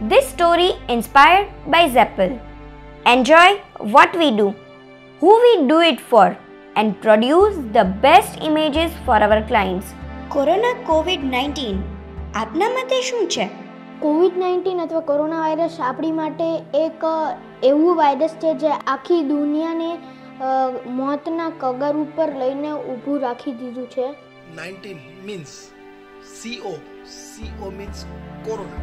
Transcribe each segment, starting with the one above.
This story inspired by Zeppel. Enjoy what we do, who we do it for, and produce the best images for our clients. Corona COVID-19 આપના મતે શું છે? COVID-19 અથવા corona virus આપણી માટે એક એવું વાયરસ છે જે આખી દુનિયાને મોતના કગાર ઉપર લઈને ઊભું રાખી દીધું છે. 19 means CO. CO means corona.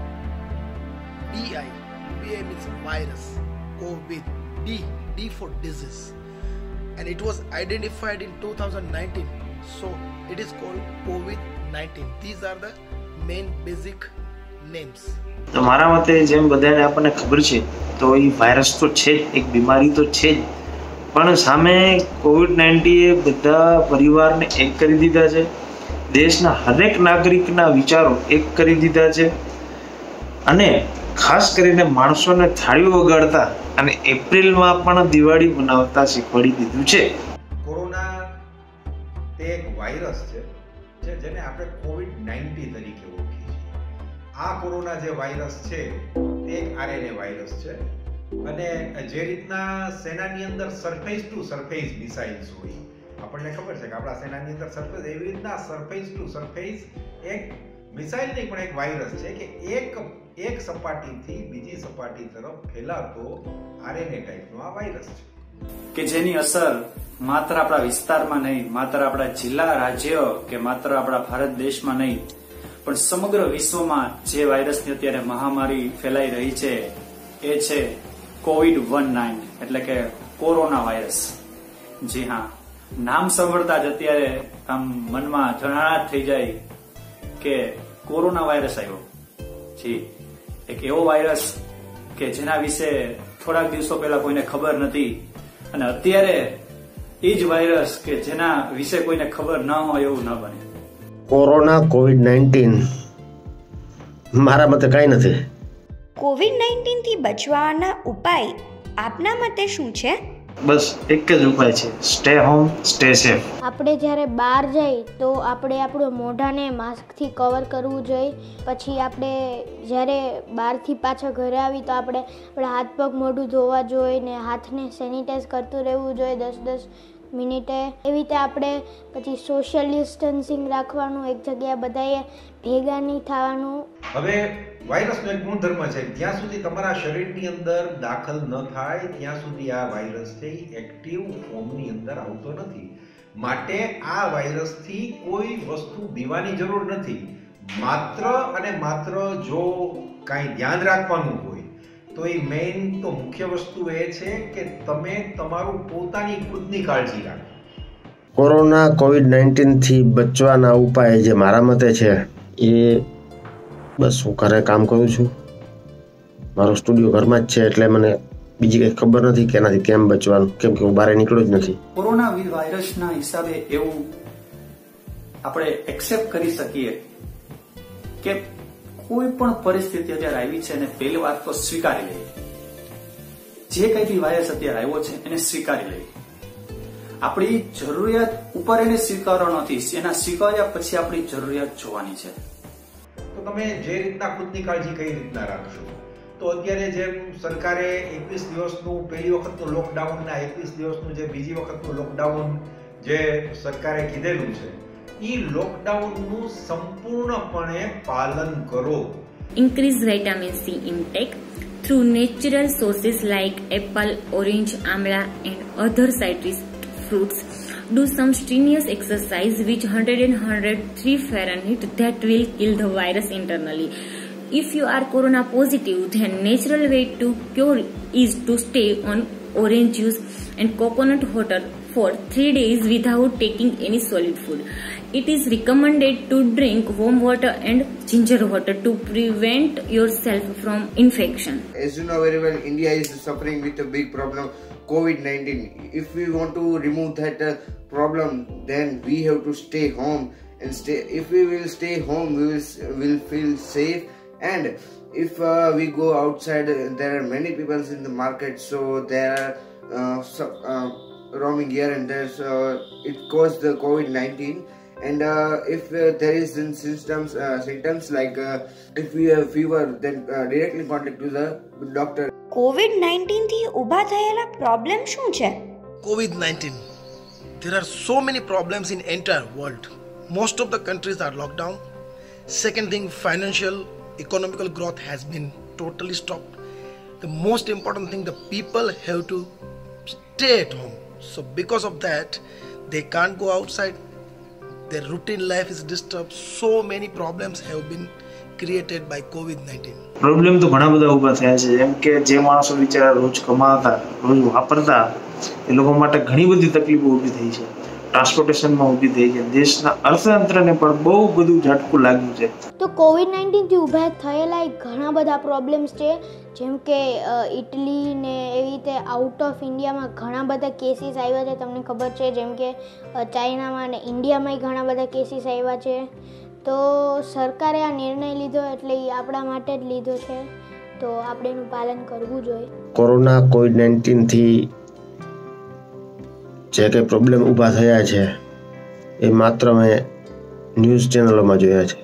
DI. DI means virus. COVID. D for disease. And it was identified in 2019. So it is called COVID-19. These are the main basic names. તો મારા મતે જેમ બધાને આપણને ખબર છે તો એ વાયરસ તો છે જ, એક બીમારી તો છે જ, પણ સામે કોવિડ-19 એ બધા પરિવારને એક કરી દીધા છે. દેશના હરેક નાગરિકના વિચારો એક કરી દીધા છે અને ખાસ કરીને માણસોને થાળીઓ વગાડતા અને એપ્રિલમાં પણ દિવાળી મનાવતા શીખવાડી દીધું છે. કોરોના તે એક વાયરસ છે જેને આપણે કોવિડ-19 તરીકે ઓળખીએ છીએ. આ કોરોના જે વાયરસ છે તે એક આરએનએ વાયરસ છે અને જે રીતના સેનાની અંદર સરફેસ ટુ સરફેસ મિસાઇલ્સ હોય, આપણને ખબર છે કે આપણા સેનાની અંદર સરફેસ, એવી રીતના સરફેસ ટુ સરફેસ એક મિસાઇલ નહીં પણ એક વાયરસ છે કે એક સપાટીથી બીજી સપાટી તરફ ફેલાતો આરએનએ ટાઈપનો આ વાયરસ છે કે જેની અસર માત્ર આપણા વિસ્તારમાં નહીં, માત્ર આપણા જિલ્લા, રાજ્ય કે માત્ર આપણા ભારત દેશમાં નહીં, પણ સમગ્ર વિશ્વમાં જે વાયરસની અત્યારે મહામારી ફેલાઈ રહી છે એ છે COVID-19 એટલે કે કોરોના વાયરસ. જી હા, નામ સાંભળતા જ અત્યારે આમ મનમાં જણાટ થઈ જાય કે કોરોના વાયરસ આવ્યો. જી, એક એવો વાયરસ કે જેના વિશે થોડાક દિવસો પહેલા કોઈને ખબર નથી અને અત્યારે એ જ વાયરસ કે જેના વિશે કોઈને ખબર ન હોય એવું ન બને. કોરોના COVID-19 મારા મતે કાંઈ નથી. COVID-19 થી બચવાના ઉપાય આપના મતે શું છે? બસ એક જ ઉપાય છે, સ્ટે હોમ, સ્ટે સેફ. આપણે જ્યારે બહાર જઈએ તો આપણે આપણું મોઢાને માસ્કથી કવર કરવું જોઈએ. પછી આપણે જ્યારે બહારથી પાછા ઘરે આવી તો આપણે આપણા હાથ પગ મોઢું ધોવા જોઈએ ને હાથને સેનિટાઈઝ કરતું રહેવું જોઈએ 10-10 મિનિટે. એવી રીતે આપણે પછી સોશિયલ ડિસ્ટન્સિંગ રાખવાનું, એક જગ્યાએ બધાએ ભેગા નહીં થવાનું. હવે વાયરસનો એક ગુણધર્મ છે, જ્યાં સુધી તમારા શરીરની અંદર દાખલ ન થાય ત્યાં સુધી આ વાયરસ છે એક્ટિવ ફોર્મની અંદર આવતો નથી. માટે આ વાયરસથી કોઈ વસ્તુ બીવાની જરૂર નથી. માત્ર અને માત્ર જો કાંઈ ધ્યાન રાખવાનું હોય તો એ મેઇન તો મુખ્ય વસ્તુ એ છે કે તમે તમારું પોતાની ખુદની કાળજી રાખો. કોરોના COVID-19 થી બચવાના ઉપાય જે મારા મતે છે એ બસ હું ઘરે કામ કરું છું, મારો સ્ટુડિયો ઘરમાં જ છે, એટલે મને બીજી કંઈ ખબર નથી કે એનાથી કેમ બચવાનું, કેમ કે હું બહાર નીકળ્યો જ નથી. કોરોના વાયરસના હિસાબે એવું આપણે એક્સેપ્ટ કરી શકીએ કે કોઈ પણ પરિસ્થિતિ અત્યારે આવી છે અને પહેલી વાત તો સ્વીકારી લઈએ. જે કઈ બી વાયરસ અત્યારે આવ્યો છે એને સ્વીકારી લઈએ. આપણી જરૂરિયાત ઉપર એને સ્વીકારવાનો નથી, એના સ્વીકાર્યા પછી આપણી જરૂરિયાત જોવાની છે. તો તમે જે રીતના ખુદની કાળજી કઈ રીતના રાખશો, તો અત્યારે જેમ સરકારે 21 દિવસનું પહેલી વખતનું લોકડાઉન ના 21 દિવસનું જે બીજી વખતનું લોકડાઉન જે સરકારે કીધેલું છે, એ લોકડાઉનનું સંપૂર્ણપણે પાલન કરો. Increase vitamin C intake through natural sources like apple, orange, amla and other citrus fruits. Do some strenuous exercise with 103 Fahrenheit that will kill the virus internally. If you are corona positive, then natural way to cure is to stay on orange juice and coconut water for 3 days without taking any solid food. It is recommended to drink warm water and ginger water to prevent yourself from infection. As you know very well, India is suffering with a big problem, COVID-19. If we want to remove that problem, then we have to stay home and stay. If we will stay home, we will feel safe. And if we go outside, there are many people in the market, so there are roaming here and there. So it caused the COVID-19. And if there is symptoms like if we have fever, then directly contact to the doctor. COVID-19 થી ઊભા થયેલા problem શું છે? COVID-19. There are so many problems in entire world. Most of the countries are locked down. Second thing, financial, economical growth has been totally stopped. The most important thing, the people have to stay at home. So because of that, they can't go outside. Their routine life is disturbed. So many problems have been created by COVID-19. Problem તો ઘણા બધા ઊભા થયા છે. જેમ કે જે માણસો બિચારા રોજ કમાતા, રોજ વાપરતા, એ લોકો માટે ઘણી બધી તકલીફો ઊભી થઈ છે. ટ્રાન્સપોર્ટેશનમાં ઊભી થઈ છે. દેશના અર્થતંત્રને પણ બહુ બધું ઝટકું લાગ્યું છે. તો COVID-19 થી ઊભા થયેલા ઘણા બધા પ્રોબ્લેમ્સ છે, જેમ કે ઇટલી ને એવી રીતે આઉટ ઓફ ઇન્ડિયામાં ઘણા બધા કેસીસ આવ્યા છે, તમને ખબર છે. જેમ કે ચાઇનામાં અને ઇન્ડિયામાં ઘણા બધા કેસીસ આવ્યા છે. તો સરકારે આ નિર્ણય લીધો એટલે એ આપણા માટે જ લીધો છે, તો આપણે એનું પાલન કરવું જોઈએ. કોરોના COVID-19 થી જે કંઈ પ્રોબ્લેમ ઊભા થયા છે એ માત્ર મેં ન્યૂઝ ચેનલોમાં જોયા છે,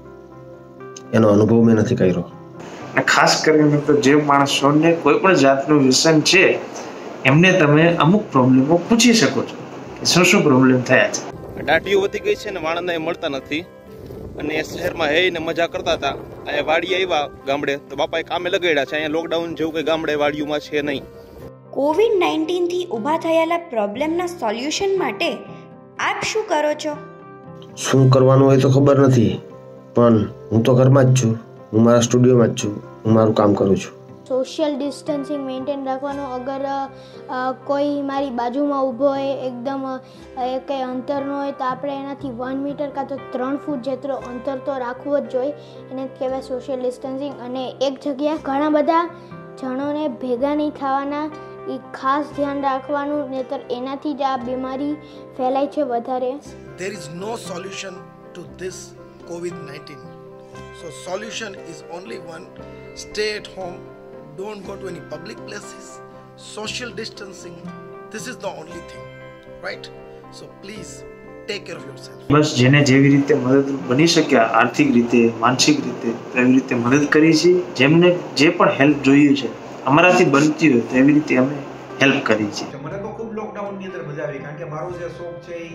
એનો અનુભવ મેં નથી કર્યો. અને ખાસ કરીને તો જે માણસોને કોઈ પણ જાતનું વ્યસન છે એમને તમે અમુક પ્રોબ્લેમો પૂછી શકો છો કે શું શું પ્રોબ્લેમ થયા છે. દાઢીઓ વધી ગઈ છે ને વાણંદા મળતા નથી, અને શહેરમાં હે ને મજા કરતા હતા. અહીંયા વાડી આવ્યા ગામડે તો બાપાએ કામે લગાડ્યા છે. અહીંયા લોકડાઉન જેવું કંઈ ગામડે વાડીઓમાં છે નહીં. COVID-19 થી ઊભા થયેલા પ્રોબ્લેમના સોલ્યુશન માટે આપ શું કરો છો? શું કરવાનું હોય તો ખબર નથી, પણ હું તો ઘરમાં જ છું, હું મારા સ્ટુડિયોમાં જ છું, હું મારું કામ કરું છું. સોશિયલ ડિસ્ટન્સિંગ મેન્ટેન રાખવાનું. અગર કોઈ મારી બાજુમાં ઊભો હોય, એકદમ કંઈ અંતર ન હોય, તો આપણે એનાથી 1 મીટર કાં તો 3 ફૂટ જેટલો અંતર તો રાખવું જ જોઈએ. એને જ કહેવાય સોશિયલ ડિસ્ટન્સિંગ. અને એક જગ્યાએ ઘણા બધા જણોને ભેગા નહીં થવાના, એ ખાસ ધ્યાન રાખવાનું, નહીંતર એનાથી જ આ બીમારી ફેલાય છે વધારે. There is no solution to this COVID-19. So solution is only one: stay at home, don't go to any public places, social distancing. This is the only thing, right? So please take care of yourself. બસ જેને જેવી રીતે મદદ બની શક્યા, આર્થિક રીતે, માનસિક રીતે, એવી રીતે મદદ કરી છે. જેમને જે પણ હેલ્પ જોઈએ છે અમારાથી બનતી હોય તેવી રીતે અમે હેલ્પ કરી છે. મને તો ખૂબ લોકડાઉનની અંદર મજા આવી, કારણ કે મારો જે શોખ છે એ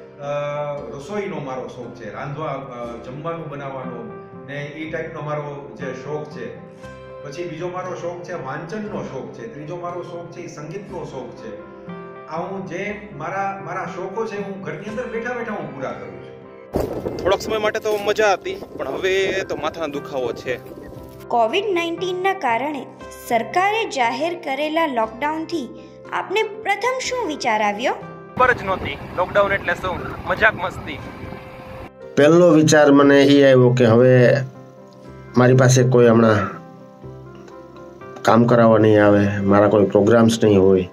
રસોઈનો મારો શોખ છે, રાંધવા જમવાનું બનાવવાનો ને એ ટાઈપનો મારો જે શોખ છે. પછી બીજો મારો શોખ છે વાંચનનો શોખ છે. ત્રીજો મારો શોખ છે એ સંગીતનો શોખ છે. આ હું જે મારા શોખો છે હું ઘરની અંદર બેઠા બેઠા હું પૂરા કરું છું. થોડોક સમય માટે તો મજા હતી, પણ હવે તો માથાનો દુખાવો છે. COVID-19ના કારણે સરકારે જાહેર કરેલા લોકડાઉનથી આપને પ્રથમ શું વિચાર આવ્યો? ખબર જ નહોતી લોકડાઉન એટલે શું, મજાક મસ્તી. પહેલો વિચાર મને એ આવ્યો કે હવે મારી પાસે કોઈ હમણાં કામ કરાવવા નહીં આવે, મારા કોઈ પ્રોગ્રામ્સ નહીં હોય,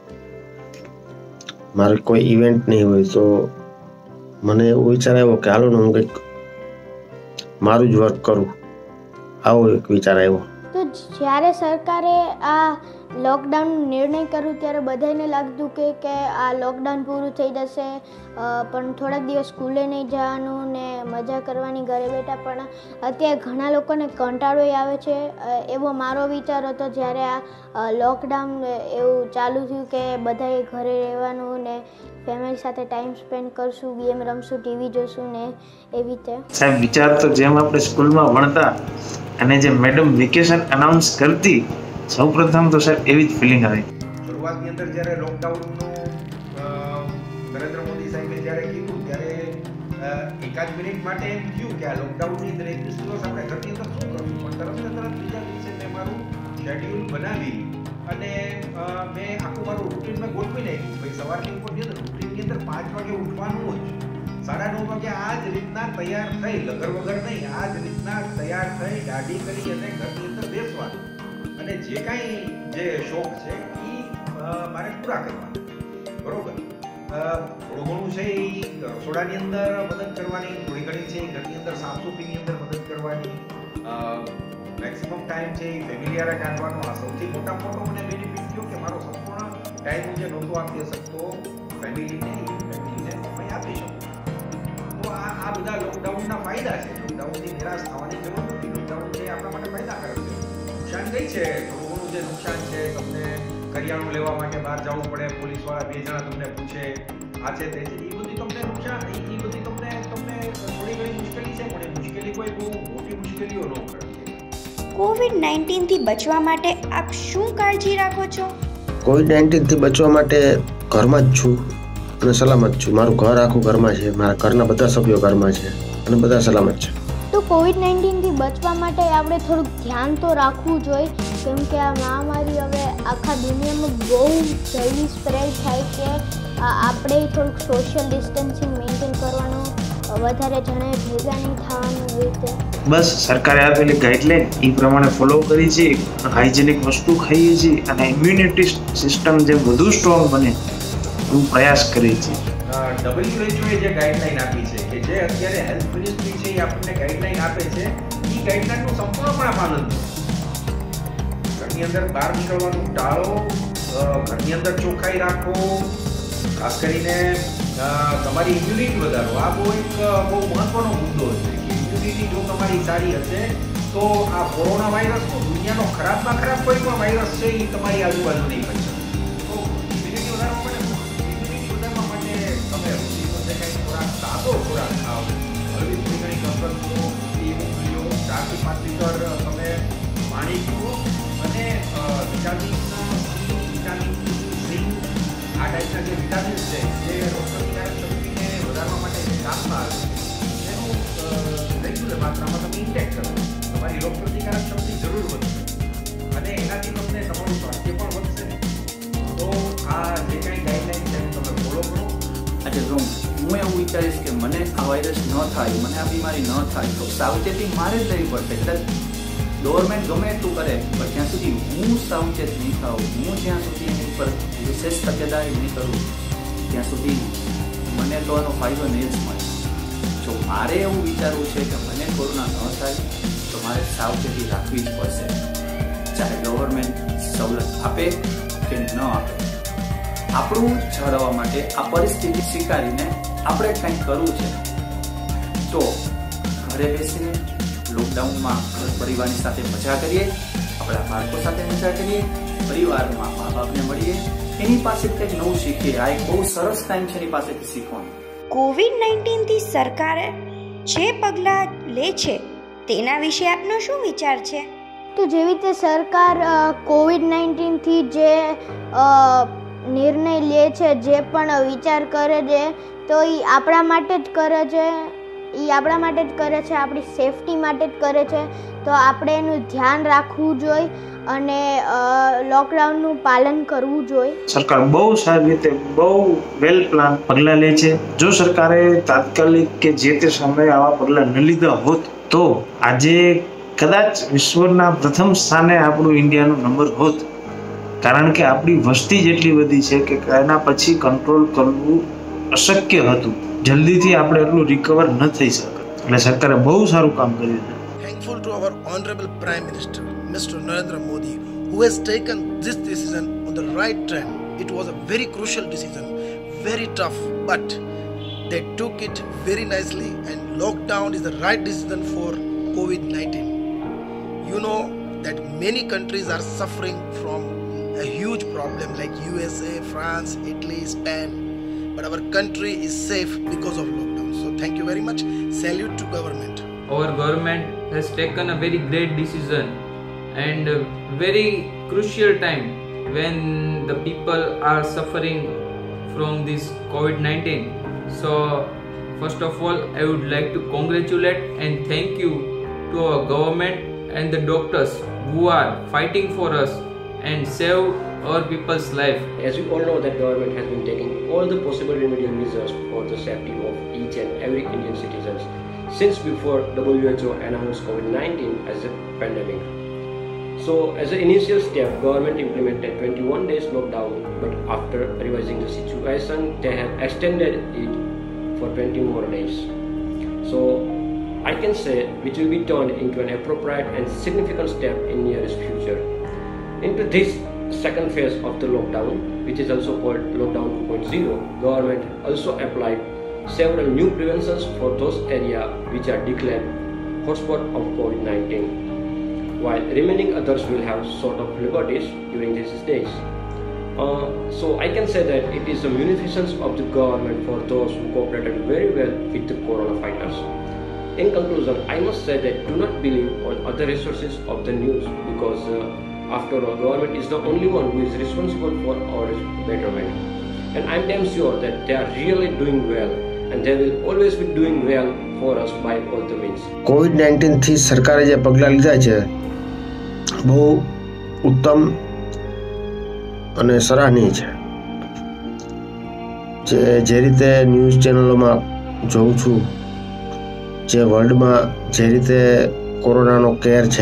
મારે કોઈ ઇવેન્ટ નહીં હોય, તો મને એવો વિચાર આવ્યો કે હાલો ને હું કંઈક મારું જ વર્ક કરું. આવો એક વિચાર આવ્યો. તો જ્યારે સરકારે આ લોકડાઉનનો નિર્ણય કર્યો ત્યારે બધાને લાગતું કે આ લોકડાઉન પૂરું થઈ જશે, પણ થોડાક દિવસ સ્કૂલે નહીં જવાનું ને મજા કરવાની ઘરે બેઠા. પણ અત્યારે ઘણા લોકોને કંટાળો આવે છે. એવો મારો વિચાર હતો જ્યારે આ લોકડાઉન એવું ચાલુ થયું કે બધાએ ઘરે રહેવાનું ને ફેમિલી સાથે ટાઈમ સ્પેન્ડ કરશું, ગેમ રમશું, ટીવી જોશું ને એવી રીતે. સાહેબ વિચાર તો જેમ આપણે સ્કૂલમાં ભણતા અને જે મેડમ વેકેશન અનાઉન્સ કરતી, સૌપ્રથમ તો સર એવી જ ફિલિંગ આવી. શરૂઆતની અંદર જ્યારે લોકડાઉનનું નરેન્દ્ર મોદી સાહેબે જ્યારે કીધું ત્યારે એકાદ મિનિટ માટે એમ થયું કે આ લોકડાઉનની અંદર 21 દિવસ આપણે ઘરની અંદર શું કરવું, પણ તરત બીજા દિવસે મેં મારું શેડ્યુલ બનાવી અને મેં આખું મારું રૂટીન મેં ગોઠવી નાખ્યું. ભાઈ સવારની ઉપરની અંદર રૂટીનની અંદર 5 વાગે ઉઠવાનું જ, 9:30 વાગે આ જ રીતના તૈયાર થઈ, લગર વગર નહીં, આ જ રીતના તૈયાર થઈ દાઢી કરી અને ઘરની અંદર બેસવાનું. અને જે કાંઈ જે શોખ છે એ મારે પૂરા કરવાના. બરોબર, થોડું ઘણું છે એ રસોડાની અંદર મદદ કરવાની, થોડી ઘણી છે ઘરની અંદર સાફસૂફીની અંદર મદદ કરવાની, મેક્સિમમ ટાઈમ છે એ ફેમિલી હારે કાઢવાનો. આ સૌથી મોટો મને બેનિફિટ થયો કે મારો સંપૂર્ણ ટાઈમ હું જે નહોતો આપી શકતો ફેમિલીને સમય આપી શકું. તો આ બધા લોકડાઉનના ફાયદા છે. લોકડાઉનથી નિરાશ થવાની જરૂર નથી. લોકડાઉન છે આપણા માટે ફાયદાકારક છે. નુકસાન કઈ છે? થોડું ઘણું જે નુકસાન છે, તમને કરિયાણું લેવા માટે બહાર જવું પડે, પોલીસવાળા 2 જણા તમને પૂછે, આ છે તે છે, એ બધી તમને નુકસાન, એ બધી તમને થોડી ઘણી મુશ્કેલી છે, પણ એ મુશ્કેલી કોઈ બહુ મોટી મુશ્કેલીઓ ન કરે. કોવિડ-19 થી બચવા માટે આપ શું કાળજી રાખો છો? કોવિડ-19 થી બચવા માટે ઘરમાં જ છું અને સલામત છું. મારું ઘર આખું ઘરમાં છે, મારા ઘરના બધા સભ્યો ઘરમાં છે અને બધા સલામત છે. તો કોવિડ-19 થી બચવા માટે આપણે થોડુંક ધ્યાન તો રાખવું જોઈએ, કેમ કે આ મહામારી હવે આખા દુનિયામાં બહુ જલ્દી સ્પ્રેડ થાય છે. આપણે થોડુંક સોશિયલ ડિસ્ટન્સિંગ મેન્ટેન કરવાનું, વધારે જણે ભેગા નહીં થવાનું રીતે. બસ સરકારે આપેલી ગાઈડલાઈન એ પ્રમાણે ફોલો કરી છે, હાઇજેનિક વસ્તુ ખાઈએ છીએ અને ઇમ્યુનિટી સિસ્ટમ જે વધુ સ્ટ્રોંગ બને એવું પ્રયાસ કરીએ છીએ. WHO જે ગાઈડલાઈન આપી છે, કે જે અત્યારે હેલ્થ મિનિસ્ટ્રી છે એ આપણને ગાઈડલાઈન આપે છે, એ ગાઈડલાઈનનું સંપૂર્ણપણે પાલન કરો. ઘરની અંદર બહાર નીકળવાનું ટાળો, ઘરની અંદર ચોખ્ખાઈ રાખો, ખાસ કરીને તમારી ઇમ્યુનિટી વધારો. આ બહુ મહત્વનો મુદ્દો છે કે ઇમ્યુનિટી જો તમારી સારી હશે તો આ કોરોના વાયરસ તો દુનિયાનો ખરાબમાં ખરાબ કોઈ પણ વાયરસ છે એ તમારી આજુબાજુ નહીં પડી શકે. તો ઇમ્યુનિટી વધારવા માટે તમે ખોરાક, સાદો ખોરાક ખાઓ, હળવી થોડી ઘણી કસરત કરો, ઊંઘ લો, 4 થી 5 લીટર તમે પાણી પીવો અને વિટામિન ઝિંક, આ ટાઈપના જે વિટામિન્સ છે જે રોગપ્રતિકારક શક્તિને વધારવા માટે કામમાં આવે છે, એનું રેગ્યુલર માત્રામાં તમે ઇન્ટેક કરો. તમારી રોગપ્રતિકારક શક્તિ જરૂર વધશે અને એનાથી તમને તમારું સ્વાસ્થ્ય પણ વધશે. તો આ જે કાંઈ ગાઈડલાઈન છે તમે ફોલો કરો. આજે હું એવું વિચારીશ કે મને આ વાયરસ ન થાય, મને આ બીમારી ન થાય, તો સાવચેતી મારે જ લેવી પડશે. એટલે ગવર્મેન્ટ ગમે એટલું કરે, પણ જ્યાં સુધી હું સાવચેત નહીં થાઉં, હું જ્યાં સુધી એની ઉપર વિશેષ તકેદારી નહીં કરું, ત્યાં સુધી મને તો આનો ફાયદો નહીં જ મળે. જો મારે એવું વિચારવું છે કે મને કોરોના ન થાય તો મારે સાવચેતી રાખવી જ પડશે, ચાહે ગવર્મેન્ટ સવલત આપે કે ન આપે. આપણું જાળવવા માટે આ પરિસ્થિતિ સ્વીકારીને આપણે કંઈક કરવું છે. તો ઘરે બેસીને લોકડાઉનમાં ઘર પરિવારની સાથે મજા કરીએ, આપણા બાળકો સાથે મજા કરીએ, પરિવારમાં મા બાપને મળીએ, એની પાસે કંઈક નવું શીખીએ. આ એક બહુ સરસ ટાઈમ છે એની પાસેથી શીખવાનું. કોવિડ-19 થી સરકાર જે પગલાં લે છે તેના વિશે આપનો શું વિચાર છે? તો જેવી રીતે સરકાર કોવિડ-19 થી જે નિર્ણય લે છે, જે પણ વિચાર કરે છે, તો એ આપણા માટે જ કરે છે. આપણી સેફટી માટે જ કરે છે. તો આપણે એનું ધ્યાન રાખવું જોઈએ અને લોકડાઉનનું પાલન કરવું જોઈએ. સરકાર બહુ સારી રીતે, બહુ વેલ પ્લાન પગલાં લે છે. જો સરકારે તાત્કાલિક કે જે તે સમયે આવા પગલાં ન લીધા હોત તો આજે કદાચ વિશ્વના પ્રથમ સ્થાને આપણું ઇન્ડિયાનો નંબર હોત, કારણ કે આપણી વસ્તી જેટલી વધી છે કે એના પછી કંટ્રોલ કરવું અશક્ય હતું. જલ્દીથી આપણે એટલું રિકવર ન થઈ શકે. એટલે સરકારે બહુ સારું કામ કર્યું છે. Thankful to our honorable Prime Minister, Mr. Narendra Modi, who has taken this decision on the right track. It was a very crucial decision, very tough, but they took it very nicely, and lockdown is the right decision for COVID-19. You know that many countries are suffering from a huge problem like USA, France, Italy, Spain, but our country is safe because of lockdown. So thank you very much. Salute to government. Our government has taken a very great decision and a very crucial time when the people are suffering from this COVID-19. So first of all, I would like to congratulate and thank you to our government and the doctors who are fighting for us and save our people's life. As we all know that government has been taking all the possible remedial measures for the safety of each and every Indian citizens since before WHO announced COVID-19 as a pandemic. So as an initial step, government implemented 21 days lockdown, but after revising the situation, they have extended it for 20 more days. So I can say which will be turned into an appropriate and significant step in nearest future. Into this second phase of the lockdown, which is also called lockdown 2.0, government also applied several new preventions for those areas which are declared hotspot of COVID-19, while remaining others will have sort of liberties during these days. So I can say that it is a munificence of the government for those who cooperated very well with the corona fighters. In conclusion, I must say that do not believe on other resources of the news, because after all, government is the only one who is responsible for our betterment. And I am damn sure that they are really doing well, and they will always be doing well for us by all the means. COVID-19 થી સરકારે જે પગલાં લીધા છે બહુ ઉત્તમ અને સરાહનીય છે. જે રીતે ન્યૂઝ ચેનલોમાં જોઉં છું, જે વર્લ્ડમાં જે રીતે કોરોનાનો કેર છે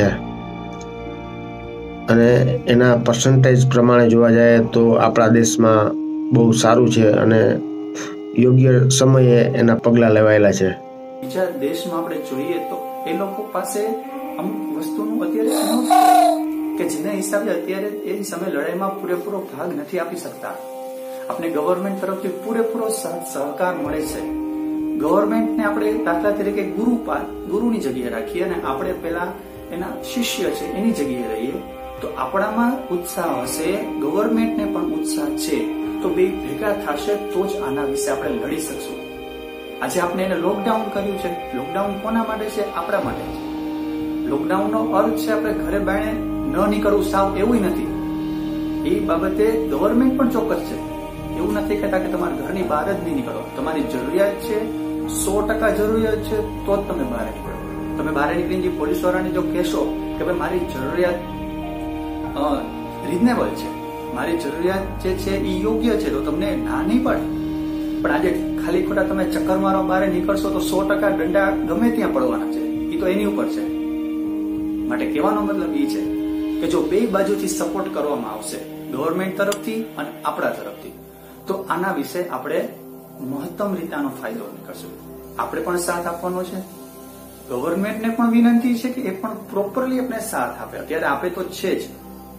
અને એના પર્સન્ટેજ પ્રમાણે જોવા જાય તો આપણા દેશમાં બહુ સારું છે અને યોગ્ય સમયે એના પગલાં લેવાયેલા છે. બીજા દેશમાં આપણે જોઈએ તો એ લોકો પાસે અમુક વસ્તુનું અત્યારે કે જેના હિસાબે અત્યારે એ સમય લડાઈમાં પૂરેપૂરો ભાગ નથી આપી શકતા. આપણે ગવર્મેન્ટ તરફથી પૂરેપૂરો સહકાર મળે છે. ગવર્મેન્ટને આપણે દાખલા તરીકે ગુરુની જગ્યાએ રાખીએ અને આપણે પેલા એના શિષ્ય છે એની જગ્યાએ રહીએ તો આપણામાં ઉત્સાહ હશે, ગવર્મેન્ટને પણ ઉત્સાહ છે, તો બે ભેગા થશે તો જ આના વિશે આપણે લડી શકશું. આજે આપણે એને લોકડાઉન કર્યું છે. લોકડાઉન કોના માટે છે? આપણા માટે છે. લોકડાઉનનો અર્થ છે આપણે ઘરે બાયણે ન નીકળવું સાવ, એવું નથી. એ બાબતે ગવર્મેન્ટ પણ ચોક્કસ છે. એવું નથી કહેતા કે તમારા ઘરની બહાર જ નહીં નીકળો. તમારી જરૂરિયાત છે, 100% જરૂરિયાત છે તો જ તમે બહાર નીકળો. તમે બહાર નીકળીને પોલીસ વાળાને જો કહેશો કે ભાઈ મારી જરૂરિયાત રિઝનેબલ છે, મારી જરૂરિયાત જે છે એ યોગ્ય છે, તો તમને ના નહીં પડે. પણ આજે ખાલી ખોટા તમે ચક્કર મારો બહાર નીકળશો તો 100% દંડા ગમે ત્યાં પડવાના છે. એ તો એની ઉપર છે. માટે કહેવાનો મતલબ એ છે કે જો બે બાજુથી સપોર્ટ કરવામાં આવશે, ગવર્મેન્ટ તરફથી અને આપણા તરફથી, તો આના વિશે આપણે મહત્તમ રીતે આનો ફાયદો નીકળશે. આપણે પણ સાથ આપવાનો છે. ગવર્મેન્ટને પણ વિનંતી છે કે એ પણ પ્રોપરલી આપણે સાથ આપે. અત્યારે આપે તો છે જ,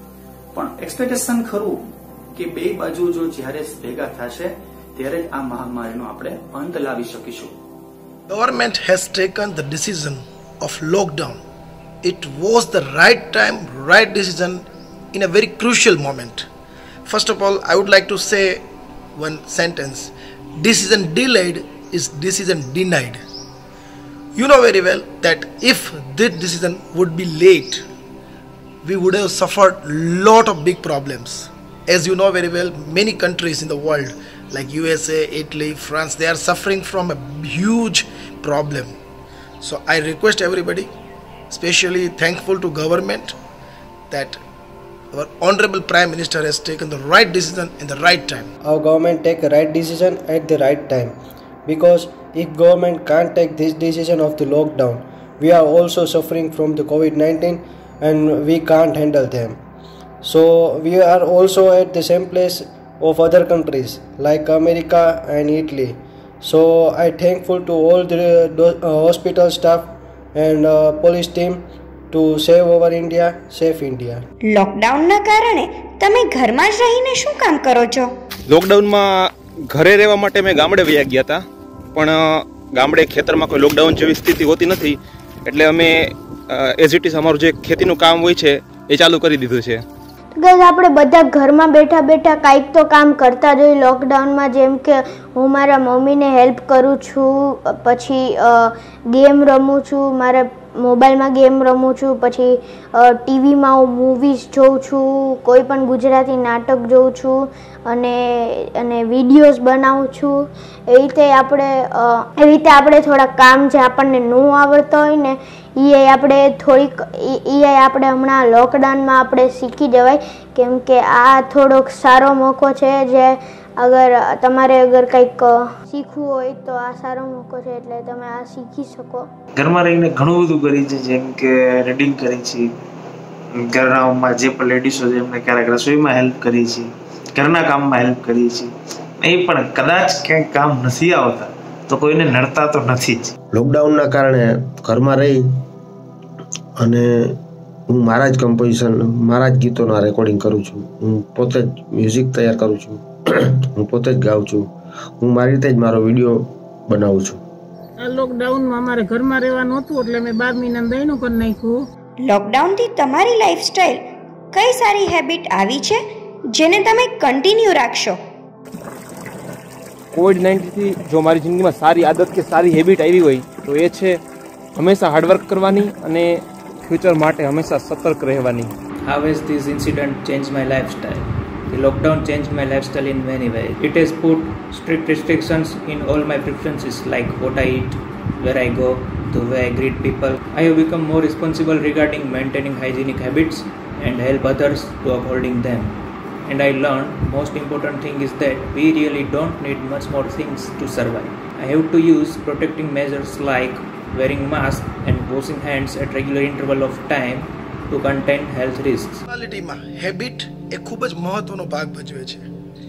પણ એક્સપેક્ટેશન ખરું કે બે બાજુ જો જ્યારે ભેગા થશે ત્યારે જ આ મહામારીનો આપણે અંત લાવી શકીશું. Government has taken the decision of lockdown. It was the right time, right decision in a very crucial moment. First of all, I would like to say one sentence. Decision delayed is decision denied. You know very well that if this decision would be late, we would have suffered lot of big problems. As you know very well, many countries in the world like USA, Italy, France, they are suffering from a huge problem. So I request everybody, especially thankful to government, that our honorable Prime Minister has taken the right decision in the right time. Our government take a right decision at the right time, because if government can't take this decision of the lockdown, we are also suffering from the COVID-19 and we can't handle them. So we are also at the same place of other countries like America and Italy. So I thankful to all the hospital staff and police team to save our India, save India. લોકડાઉનના કારણે તમે ઘરમાં જ રહીને શું કામ કરો છો? લોકડાઉનમાં ઘરે રહેવા માટે મેં ગામડે વયા ગયા હતા, પણ ગામડે ખેતરમાં કોઈ લોકડાઉન જેવી સ્થિતિ હોતી નથી, એટલે અમે એઝ ઇટ ઇઝ અમારું જે ખેતીનું કામ હોય છે એ ચાલુ કરી દીધું છે. ગાઈઝ આપણે બધા ઘરમાં બેઠા બેઠા કાંઈક તો કામ કરતા જ હોય લોકડાઉનમાં. જેમ કે હું મારા મમ્મીને હેલ્પ કરું છું, પછી ગેમ રમું છું, મારા મોબાઈલમાં ગેમ રમું છું, પછી ટીવીમાં હું મૂવીઝ જોઉં છું, કોઈ પણ ગુજરાતી નાટક જોઉં છું અને વિડીયોઝ બનાવું છું. એવી રીતે આપણે થોડા કામ જે આપણને ન આવડતા હોય ને એ આપણે હમણાં લોકડાઉનમાં આપણે શીખી જવાય. કેમ કે આ થોડોક સારો મોકો છે, જે તમારે કંઈક શીખવું હોય તો આ સારો મોકો છે, એટલે તમે આ શીખી શકો. ઘરમાં રહીને ઘણું બધું કરી છે, જેમ કે રીડિંગ કરી છે, ઘરમાં જે પણ લેડીઝો છે એમને ક્યારેક રસોઈમાં હેલ્પ કરી છે, ઘરના કામમાં હેલ્પ કરી છે. એ પણ કદાચ ક્યાંક કામ નથી આવતા તો કોઈને નડતા તો નથી જ. લોકડાઉનના કારણે ઘરમાં રહી અને હું મારા જ કમ્પોઝિશન, મારા જ ગીતોના રેકોર્ડિંગ કરું છું. હું પોતે જ મ્યુઝિક તૈયાર કરું છું, હું પોતે જ ગાઉં છું, હું મારી રીતે જ મારો વિડીયો બનાવું છું. આ લોકડાઉનમાં અમારે ઘરમાં રહેવાનું હતું એટલે મેં 12 મહિના દહીંનું કરી નાખ્યું. લોકડાઉનથી તમારી લાઈફસ્ટાઈલ કઈ સારી હેબિટ આવી છે જેને તમે કન્ટિન્યુ રાખશો? કોવિડ-19 થી જો મારી જિંદગીમાં સારી આદત કે સારી હેબિટ આવી હોય તો એ છે હંમેશા હાર્ડવર્ક કરવાની અને ફ્યુચર માટે હંમેશા સતર્ક રહેવાની. How has this incident changed my lifestyle? The lockdown changed my lifestyle in many ways. It has put strict restrictions in all my preferences like what I eat, where I go, the way I greet people. I have become more responsible regarding maintaining hygienic habits and help others to upholding them. And I learned most important thing is that we really don't need much more things to survive. I have to use protecting measures like wearing mask and washing hands at regular interval of time to contain health risks. પર્સનાલિટીમાં habit એ ખૂબ જ મહત્વનો ભાગ ભજવે છે,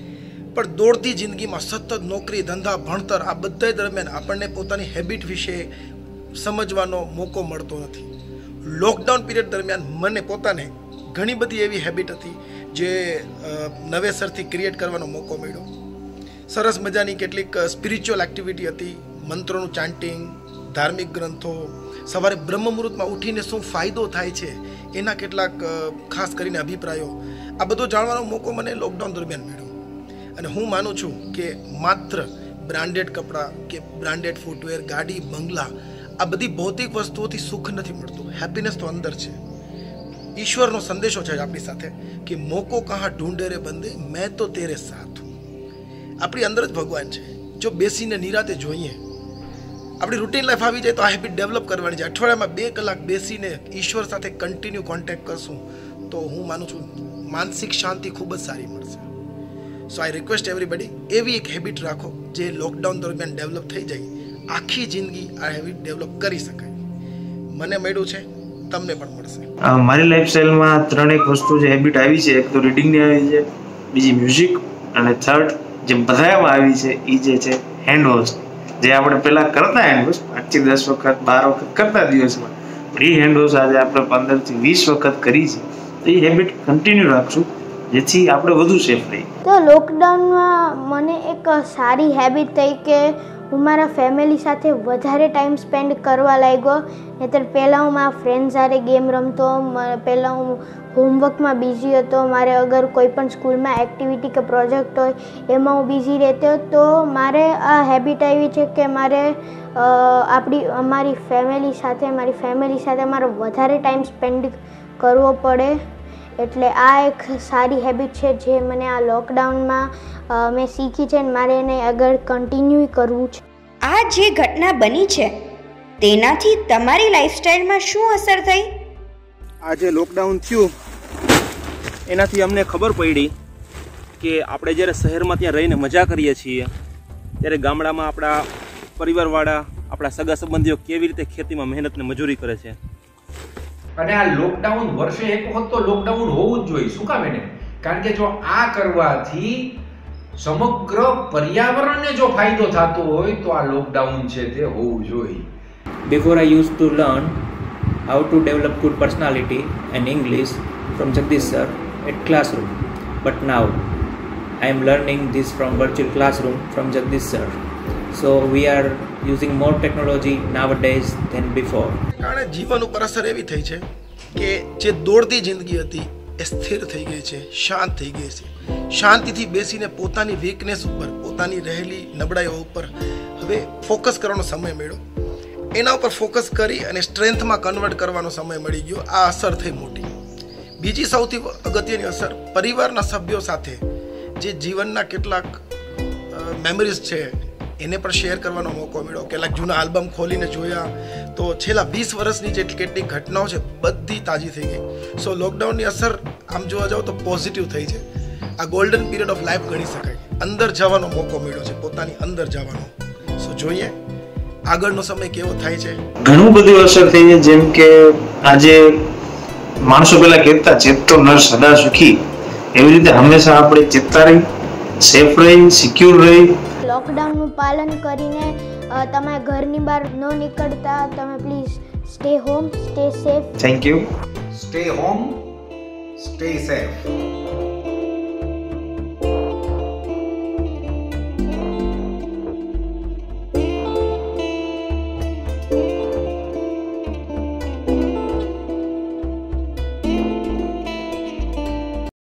પણ દોડતી જિંદગીમાં સતત નોકરી, ધંધા, ભણતર આ બધા દરમિયાન આપણને પોતાની હેબિટ વિશે સમજવાનો મોકો મળતો નથી. લોકડાઉન પીરિયડ દરમિયાન મને પોતાને ઘણી બધી એવી હેબિટ હતી જે નવેસરથી ક્રિએટ કરવાનો મોકો મળ્યો. સરસ મજાની કેટલીક સ્પિરિચ્યુઅલ એક્ટિવિટી હતી, મંત્રોનું ચાન્ટિંગ, ધાર્મિક ગ્રંથો, સવારે બ્રહ્મ મુહૂર્તમાં ઉઠીને શું ફાયદો થાય છે એના કેટલાક ખાસ કરીને અભિપ્રાયો, આ બધો જાણવાનો મોકો મને લોકડાઉન દરમિયાન મળ્યો. અને હું માનું છું કે માત્ર બ્રાન્ડેડ કપડાં કે બ્રાન્ડેડ ફૂટવેર, ગાડી, બંગલા આ બધી ભૌતિક વસ્તુઓથી સુખ નથી મળતું. હેપીનેસ તો અંદર છે. ઈશ્વરનો સંદેશો છે આપણી સાથે કે મોકો કહા ઢૂંઢે રે બંદે મેં તો તેરે સાથ હું. આપણી અંદર જ ભગવાન છે. જો બેસીને નિરાતે જોઈએ, આપણી રૂટીન લાઈફ આવી જાય તો આ હેબિટ ડેવલપ કરવાની છે. અઠવાડિયામાં 2 કલાક બેસીને ઈશ્વર સાથે કન્ટિન્યુ કોન્ટેક્ટ કરશું તો હું માનું છું માનસિક શાંતિ ખૂબ જ સારી મળશે. સો આઈ રિક્વેસ્ટ એવરીબડી, એવી એક હેબિટ રાખો જે લોકડાઉન દરમિયાન ડેવલપ થઈ જાય, આખી જિંદગી આ હેબિટ ડેવલપ કરી શકાય. મને મળ્યું છે, તમને પણ મળશે. મારી લાઈફસ્ટાઈલમાં 3 વસ્તુ જે હેબિટ આવી છે, એક તો રીડિંગની આવી છે, બીજી મ્યુઝિક, અને થર્ડ જે બધામાં આવી છે એ જે છે હેન્ડ વોશ. જે આપણે પહેલાં કરતા હેન્ડ વોશ 8 થી 10 વખત 12 વખત કરતા દિવસમાં, પણ એ હેન્ડ વોશ આજે આપણે 15 થી 20 વખત કરી છે. તો એ હેબિટ કન્ટિન્યુ રાખશું જેથી આપણે વધુ સેફ રહીએ. તો લોકડાઉનમાં મને એક સારી હેબિટ થઈ કે હું મારા ફેમિલી સાથે વધારે ટાઈમ સ્પેન્ડ કરવા લાગ્યો. નહીંતર પહેલાં હું મારા ફ્રેન્ડ સાથે ગેમ રમતો, પહેલાં હું હોમવર્કમાં બિઝી હતો, મારે અગર કોઈ પણ સ્કૂલમાં એક્ટિવિટી કે પ્રોજેક્ટ હોય એમાં હું બિઝી રહેતો. તો મારે આ હેબિટ આવી છે કે મારે મારી ફેમિલી સાથે મારે વધારે ટાઈમ સ્પેન્ડ કરવો પડે. એટલે આ એક સારી હેબિટ છે જે મને આ લોકડાઉનમાં મેં શીખી છે અને મારે એને આગળ કન્ટિન્યુ કરવું છે. આ જે ઘટના બની છે તેનાથી તમારી લાઈફસ્ટાઈલમાં શું અસર થઈ? આ જે લોકડાઉન થયું એનાથી અમને ખબર પડી કે આપણે જ્યારે શહેરમાં ત્યાં રહીને મજા કરીએ છીએ ત્યારે ગામડામાં આપણા પરિવારવાળા, આપણા સગા સંબંધીઓ કેવી રીતે ખેતીમાં મહેનત ને મજૂરી કરે છે. અને આ લોકડાઉન વર્ષે એક વખત તો લોકડાઉન હોવું જ જોઈએ. શું કામ એને? કારણ કે જો આ કરવાથી સમગ્ર પર્યાવરણને જો ફાયદો થતો હોય તો આ લોકડાઉન છે તે હોવું જોઈએ. Before I used to learn how to develop good personality and English from Jagdish sir at classroom, but now I am learning this from virtual classroom from Jagdish sir. So we are using more technology nowadays than before. કારણ જીવન ઉપર અસર એવી થઈ છે કે જે દોડતી જિંદગી હતી એ સ્થિર થઈ ગઈ છે, શાંત થઈ ગઈ છે. શાંતિથી બેસીને પોતાની વીકનેસ ઉપર, પોતાની રહેલી નબળાઈઓ ઉપર હવે ફોકસ કરવાનો સમય મળ્યો. એના ઉપર ફોકસ કરી અને સ્ટ્રેન્થમાં કન્વર્ટ કરવાનો સમય મળી ગયો. આ અસર થઈ મોટી. બીજી સૌથી અગત્યની અસર પરિવારના સભ્યો સાથે જે જીવનના કેટલાક મેમરીઝ છે એને પણ શેર કરવાનો મોકો મળ્યો. કેટલાક જૂના આલ્બમ ખોલીને જોયા તો છેલ્લા 20 વર્ષની જે કેટલીક ઘટનાઓ છે બધી તાજી થઈ ગઈ. સો લોકડાઉનની અસર આમ જોવા જાવ તો પોઝિટિવ થઈ છે. આ ગોલ્ડન પીરિયડ ઓફ લાઈફ ગણી શકાય. અંદર જવાનો મોકો મળ્યો છે, પોતાની અંદર જવાનો. સો જોઈએ આગળનો સમય કેવો થાય છે. ઘણું બધું અસર થઈ છે. જેમ કે આજે માણસો પેલા કહેતા ચેતતો નર સદા સુખી, એવી રીતે હંમેશા આપણે ચેતતા રહી, સેફ રહી, સિક્યોર રહી. લોકડાઉનનું પાલન કરીને તમે ઘરની બહાર ન નીકળતા. તમે please stay home, stay safe. Thank you. Stay home, stay safe.